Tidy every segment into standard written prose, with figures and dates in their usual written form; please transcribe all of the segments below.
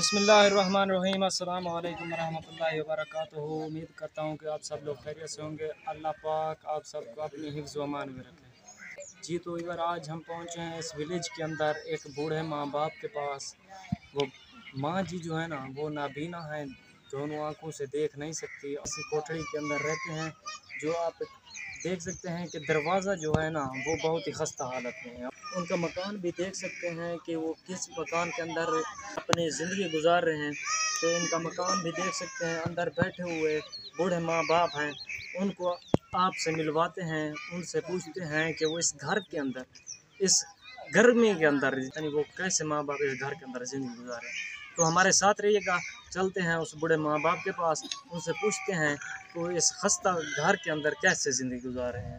बिस्मिल्लाहिर्रहमानिर्रहीम। अस्सलाम वालेकुम रहमतुल्लाहि व बरकातुहू। उम्मीद करता हूँ कि आप सब लोग खैरियत से होंगे। अल्लाह पाक आप सबको अपनी हिफ्ज़ व अमान में रखे। जी तो इधर आज हम पहुँचे हैं इस विलेज के अंदर एक बूढ़े माँ बाप के पास। वो माँ जी जो है ना वो नाबीना हैं, दोनों आँखों से देख नहीं सकती। इसी कोठरी के अंदर रहते हैं। जो आप देख सकते हैं कि दरवाज़ा जो है ना वो बहुत ही खस्ता हालत में है। उनका मकान भी देख सकते हैं कि वो किस मकान के अंदर अपनी ज़िंदगी गुजार रहे हैं। तो इनका मकान भी देख सकते हैं। अंदर बैठे हुए बूढ़े माँ बाप हैं, उनको आपसे मिलवाते हैं, उनसे पूछते हैं कि वो इस घर के अंदर, इस गर्मी के अंदर यानी वो कैसे माँ बाप इस घर के अंदर ज़िंदगी गुजारे। तो हमारे साथ रहिएगा, चलते हैं उस बूढ़े माँ बाप के पास, उनसे पूछते हैं कि वो इस खस्ता घर के अंदर कैसे ज़िंदगी गुजार रहे हैं।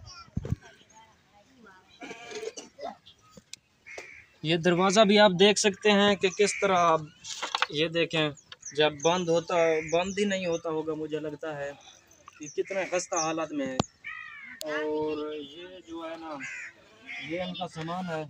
ये दरवाज़ा भी आप देख सकते हैं कि किस तरह आप ये देखें, जब बंद ही नहीं होता होगा, मुझे लगता है कि कितने खस्ता हालत में है। और ये जो है ना ये इनका सामान है।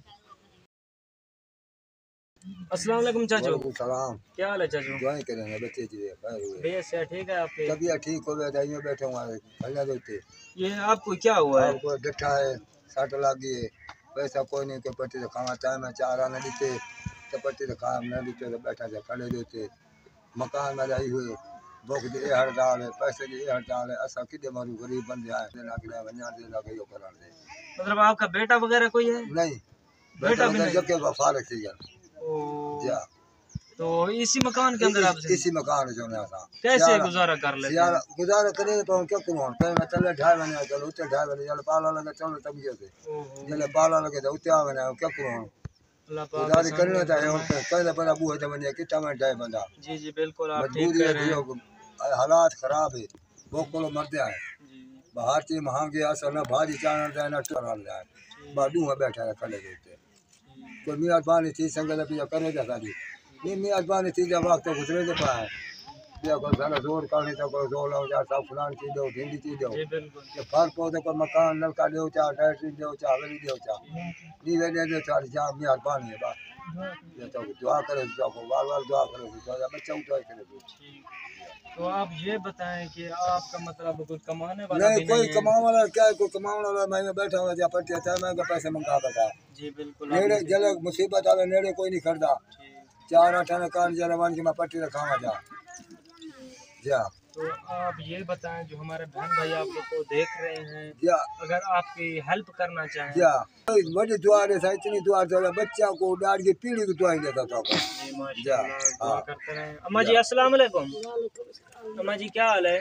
अस्सलाम वालेकुम चाचू। सलाम। क्या हाल है चाचू? दुआएं करेंगे बच्चे जी बेस है, ठीक है आपके? तबीयत ठीक हो गया दाइयों बैठे हुए भैया देते ये आपको क्या हुआ है? आपको डठा है, सट लगी है, पैसा कोई नहीं, कोई पट्टी तो खाना चाहे मैं चाह रहा नहीं देते तो पट्टी तो खाना नहीं देते तो बैठा जा खड़े देते मकान में रही हुए भूख दे हड़ताल है, पैसे की हड़ताल है, ऐसा कि मारू गरीब बन जाए देना कि वन्या देना कि यो करा दे। मतलब आपका बेटा वगैरह कोई है? नहीं बेटा भी नहीं? जब के वफार थी जा तो इसी मकान के अंदर आप इसी मकान जो ना था कैसे गुजारा कर लेते हैं? गुजारा करे तो क्या करूं कहीं मैं चले ढाई महीने चलो उते ढाई महीने चलो पाला लगे चलो तब ये से जले पाला लगे तो उते आवे ना क्या करूं गुजारी करना चाहिए और कहले पर अबू है तो बने कितना में ढाई बंदा। जी जी बिल्कुल आप ठीक कह रहे हैं। हालात खराब है, बोकोलो मर जाए बाहर चीज महंगी असल ना भाजी चावल जाए ना टोरा जाए बाडू में बैठा है खड़े देते कोई मेहरबानी थी संगत भी करे जैसा दी नहीं मेहरबानी थी जब वक्त गुजरे के पाए या कोई सारा जोर करने तो कोई जोर लग जा सब फलान चीज दो भिंडी चीज दो ये फल पौधे को मकान नलका दो चा डैटरी दो चा हवेली दो चा नी वे दे चा जा मेहरबानी है बस ये तो दुआ करे तो बार बार दुआ करे तो बच्चा उठा करे। तो आप ये बताएं कि आपका मतलब कोई कमाने वाला नहीं कोई कमाने वाला क्या कोई कमाने वाला मैं बैठा हुआ जा पट्टी आता मैं पैसे मंगा बैठा जी बिल्कुल नेड़े जले मुसीबत आवे नेड़े कोई नहीं खड़दा चार आठाने कान जले मान के मैं पट्टी रखावा जा। तो आप ये बताएं जो हमारे बहन भाई आप लोग को देख रहे हैं जा अगर आपकी हेल्प करना चाहें जा बड़ी दुआ है इतनी दुआ तो बच्चा को डाल की पीढ़ी की दुआ देता था जा दुआ करते रहे। अम्मा जी अस्सलाम वालेकुम। अम्मा जी क्या हाल है?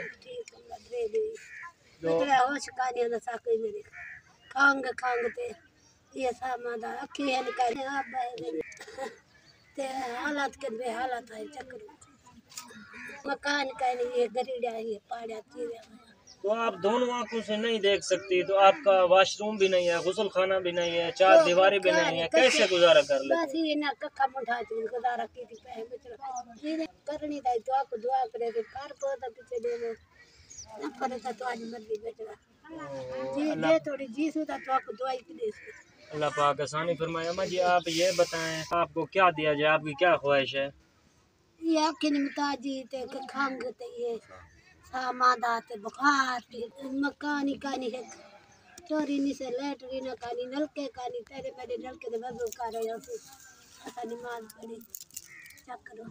खांग खांगते ये सामादा अखी है निकाले आप ते हालात के बे हालात है चक्कर मकान का ये गरीड़ा ये पाड़ा तीरे। तो आप दोनों आंखों से नहीं देख सकती, तो आपका वॉशरूम भी नहीं है, गुसल खाना भी नहीं है, चार दीवारें भी नहीं है, कैसे गुजारा कर लेते? बस ये ना कक्का मुठा के गुजारा की थी पहले करनी था तो आपको दुआ करे तो कार पौधा पीछे दे दो ना करे तो आज मर्जी बेटा जी दे थोड़ी जी सुधा तो आपको दवाई की दे। अल्लाह पाक आसानी फरमाए। अम्मा जी आप ये बताएं आपको क्या दिया जाए, आपकी क्या ख्वाहिश है? ये आखिर मिताजी ते खांग ते ये सामादा ते बुखार ते मकान कानी है चोरी नी से लेटरिन कानी नलके कानी तेरे मेरे नलके दे वजू कर रहे हो ऐसा नमाज पढ़ी चक्रो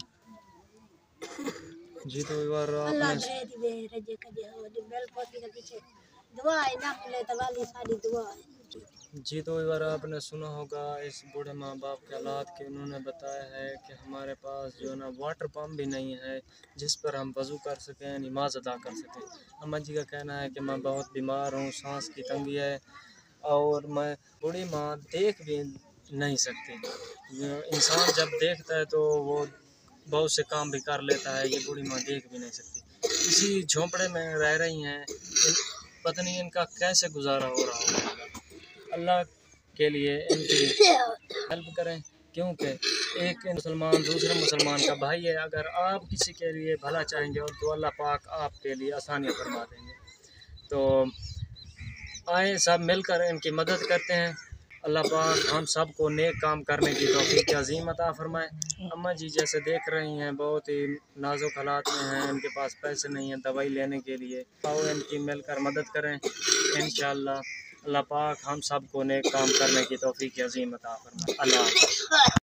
जी। तो यार अल्लाह दे रजे कदे हो दे बेल पोती के पीछे दुआ है ना मिले तो वाली सारी दुआ है जी। तो यार आपने सुना होगा इस बूढ़े माँ बाप के हालात के, उन्होंने बताया है कि हमारे पास जो है ना वाटर पम्प भी नहीं है जिस पर हम वज़ू कर सकें, नमाज अदा कर सकें। अम्मा जी का कहना है कि मैं बहुत बीमार हूँ, सांस की तंगी है और मैं बूढ़ी माँ देख भी नहीं सकती। इंसान जब देखता है तो वो बहुत से काम भी कर लेता है, ये बूढ़ी माँ देख भी नहीं सकती। इसी झोंपड़े में रह रही हैं, पता नहीं इनका कैसे गुजारा हो रहा होगा। अल्लाह के लिए इनकी हेल्प करें, क्योंकि एक मुसलमान दूसरे मुसलमान का भाई है। अगर आप किसी के लिए भला चाहेंगे और तो अल्लाह पाक आपके लिए आसानियाँ फरमा देंगे। तो आए सब मिलकर इनकी मदद करते हैं। अल्लाह पाक हम सब को नेक काम करने की तौफीक अज़ीम अता फरमाए। अम्मा जी जैसे देख रही हैं बहुत ही नाजुक हालात में हैं, इनके पास पैसे नहीं हैं दवाई लेने के लिए, आओ इनकी मिलकर मदद करें। इंशाअल्लाह अल्लाह पाक हम सब को नेक काम करने की तौफीक अज़ीम अता फरमाए। अल्लाह।